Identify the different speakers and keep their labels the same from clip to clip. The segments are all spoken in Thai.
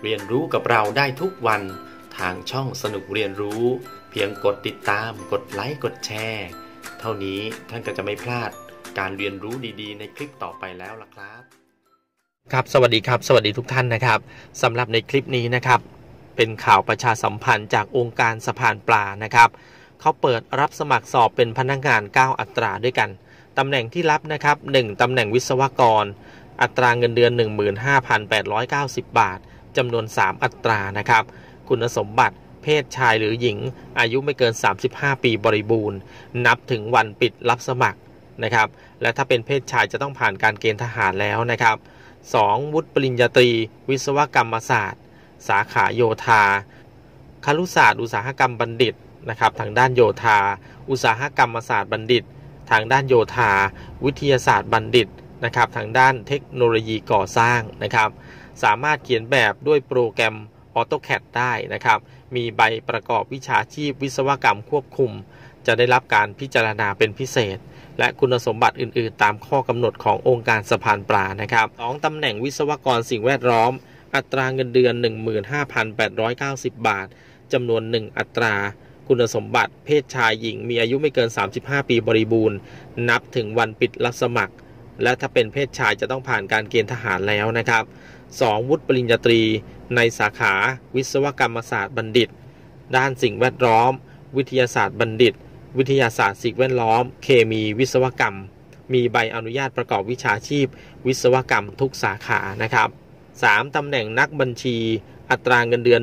Speaker 1: เรียนรู้กับเราได้ทุกวันทางช่องสนุกเรียนรู้เพียงกดติดตามกดไลค์กดแชร์เท่านี้ท่านก็จะไม่พลาดการเรียนรู้ดีๆในคลิปต่อไปแล้วล่ะครับ
Speaker 2: ครับสวัสดีครับสวัสดีทุกท่านนะครับสำหรับในคลิปนี้นะครับเป็นข่าวประชาสัมพันธ์จากองค์การสะพานปลานะครับเขาเปิดรับสมัครสอบเป็นพนักงาน9อัตราด้วยกันตำแหน่งที่รับนะครับ1ตำแหน่งวิศวกรอัตราเงินเดือน 15,890 บาทจำนวน3อัตรานะครับคุณสมบัติเพศชายหรือหญิงอายุไม่เกิน35ปีบริบูรณ์นับถึงวันปิดรับสมัครนะครับและถ้าเป็นเพศชายจะต้องผ่านการเกณฑ์ทหารแล้วนะครับ2วุฒิปริญญาตรีวิศวกรรมศาสตร์สาขาโยธาครุศาสตร์อุตสาหกรรมบัณฑิตนะครับทางด้านโยธาอุตสาหกรรมศาสตร์บัณฑิตทางด้านโยธาวิทยาศาสตร์บัณฑิตนะครับทางด้านเทคโนโลยีก่อสร้างนะครับสามารถเขียนแบบด้วยโปรแกรม AutoCAD ได้นะครับมีใบประกอบวิชาชีพวิศวกรรมควบคุมจะได้รับการพิจารณาเป็นพิเศษและคุณสมบัติอื่นๆตามข้อกำหนดขององค์การสะพานปลานะครับ2ตำแหน่งวิศวกรสิ่งแวดล้อมอัตราเงินเดือน 15,890 บาทจำนวน1อัตราคุณสมบัติเพศชายหญิงมีอายุไม่เกิน35ปีบริบูรณ์นับถึงวันปิดรับสมัครและถ้าเป็นเพศชายจะต้องผ่านการเกณฑ์ทหารแล้วนะครับ2วุฒิปริญญาตรีในสาขาวิศวกรรมศาสตร์บัณฑิตด้านสิ่งแวดล้อมวิทยาศาสตร์บัณฑิตวิทยาศาสตร์สิ่งแวดล้อมเคมีวิศวกรรมมีใบอนุญาตประกอบวิชาชีพวิศวกรรมทุกสาขานะครับ3ตำแหน่งนักบัญชีอัตราเงินเดือน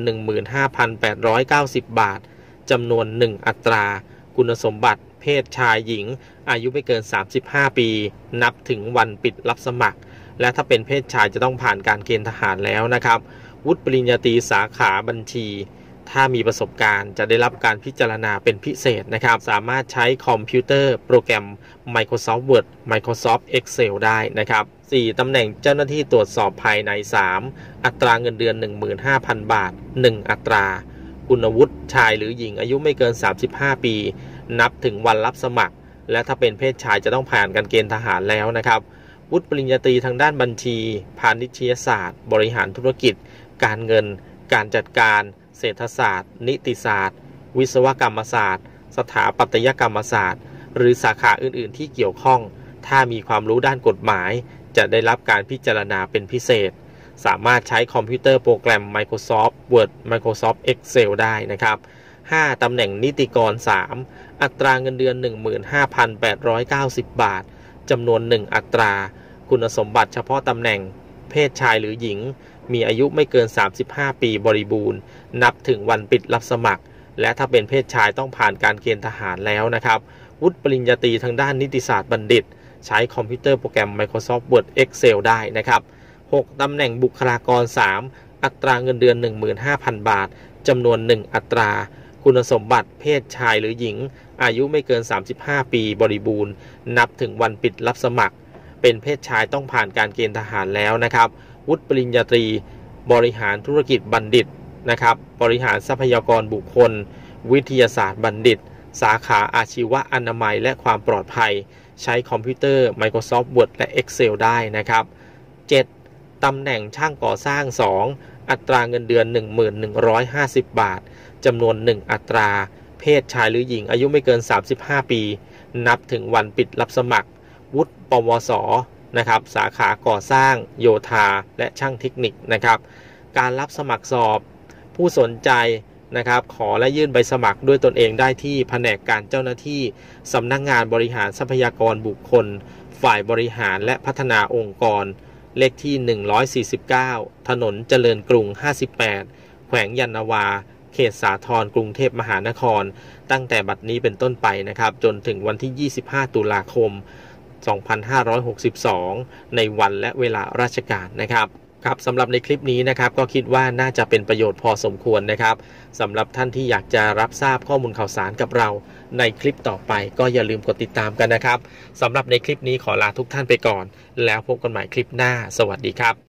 Speaker 2: 15,890 บาทจำนวน1อัตราคุณสมบัติเพศชายหญิงอายุไม่เกิน35ปีนับถึงวันปิดรับสมัครและถ้าเป็นเพศชายจะต้องผ่านการเกณฑ์ทหารแล้วนะครับวุฒิปริญญาตรีสาขาบัญชีถ้ามีประสบการณ์จะได้รับการพิจารณาเป็นพิเศษนะครับสามารถใช้คอมพิวเตอร์โปรแกรม Microsoft Word Microsoft Excel ได้นะครับ4ตำแหน่งเจ้าหน้าที่ตรวจสอบภายใน3อัตราเงินเดือน 15,000 บาท1อัตราคุณวุฒิชายหรือหญิงอายุไม่เกิน35ปีนับถึงวันรับสมัครและถ้าเป็นเพศชายจะต้องผ่านการเกณฑ์ทหารแล้วนะครับวุฒิปริญญาตรีทางด้านบัญชีพาณิชยศาสตร์บริหารธุรกิจการเงินการจัดการเศรษฐศาสตร์นิติศาสตร์วิศวกรรมศาสตร์สถาปัตยกรรมศาสตร์หรือสาขาอื่นๆที่เกี่ยวข้องถ้ามีความรู้ด้านกฎหมายจะได้รับการพิจารณาเป็นพิเศษสามารถใช้คอมพิวเตอร์โปรแกรม Microsoft Word Microsoft Excel ได้นะครับ5ตำแหน่งนิติกร3อัตราเงินเดือน 15,890 บาทจำนวน1อัตราคุณสมบัติเฉพาะตำแหน่งเพศชายหรือหญิงมีอายุไม่เกิน35ปีบริบูรณ์นับถึงวันปิดรับสมัครและถ้าเป็นเพศชายต้องผ่านการเกณฑ์ทหารแล้วนะครับวุฒิปริญญาตรีทางด้านนิติศาสตร์บัณฑิตใช้คอมพิวเตอร์โปรแกรม Microsoft Word Excel ได้นะครับ6ตำแหน่งบุคลากร3อัตราเงินเดือน 15,000 บาทจำนวน1อัตราคุณสมบัติเพศชายหรือหญิงอายุไม่เกิน35ปีบริบูรณ์นับถึงวันปิดรับสมัครเป็นเพศชายต้องผ่านการเกณฑ์ทหารแล้วนะครับวุฒิปริญญาตรีบริหารธุรกิจบัณฑิตนะครับบริหารทรัพยากรบุคคลวิทยาศาสตร์บัณฑิตสาขาอาชีวะอนามัยและความปลอดภัยใช้คอมพิวเตอร์ Microsoft Word และ Excel ได้นะครับ7ตำแหน่งช่างก่อสร้าง2อัตราเงินเดือน 1,150 บาทจำนวน1อัตราเพศชายหรือหญิงอายุไม่เกิน35ปีนับถึงวันปิดรับสมัครวุฒิปวสนะครับสาขาก่อสร้างโยธาและช่างเทคนิคนะครับการรับสมัครสอบผู้สนใจนะครับขอและยื่นใบสมัครด้วยตนเองได้ที่แผนกการเจ้าหน้าที่สำนักงานบริหารทรัพยากรบุคคลฝ่ายบริหารและพัฒนาองค์กรเลขที่149ถนนเจริญกรุง58แขวงยานนาวาเขตสาทรกรุงเทพมหานครตั้งแต่บัดนี้เป็นต้นไปนะครับจนถึงวันที่25ตุลาคม2562ในวันและเวลาราชการนะครับครับสำหรับในคลิปนี้นะครับก็คิดว่าน่าจะเป็นประโยชน์พอสมควรนะครับสำหรับท่านที่อยากจะรับทราบข้อมูลข่าวสารกับเราในคลิปต่อไปก็อย่าลืมกดติดตามกันนะครับสำหรับในคลิปนี้ขอลาทุกท่านไปก่อนแล้วพบกันใหม่คลิปหน้าสวัสดีครับ